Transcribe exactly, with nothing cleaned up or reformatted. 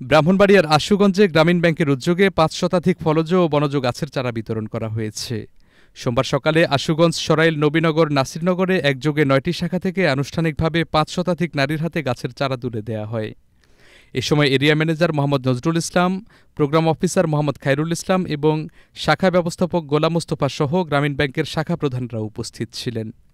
ব্রাহ্মণবাড়িয়ার আশুগঞ্জে গ্রামীণ ব্যাংকের উদ্যোগে পাঁচ শতাধিক ফলজ ও বনজ গাছের চারা বিতরণ করা হয়েছে। সোমবার সকালে আশুগঞ্জ, সরাইল, নবীনগর, নাসিরনগরে একযোগে নয়টি শাখা থেকে আনুষ্ঠানিকভাবে পাঁচ শতাধিক নারীর হাতে গাছের চারা তুলে দেয়া হয়। এ সময় area manager Mohammad Nazrul Islam, programme officer Mohammad Khairul Islam এবং শাখা ব্যবস্থাপক গোলাম মোস্তফা সহ গ্রামীণ ব্যাংকের শাখা প্রধানরা উপস্থিত ছিলেন।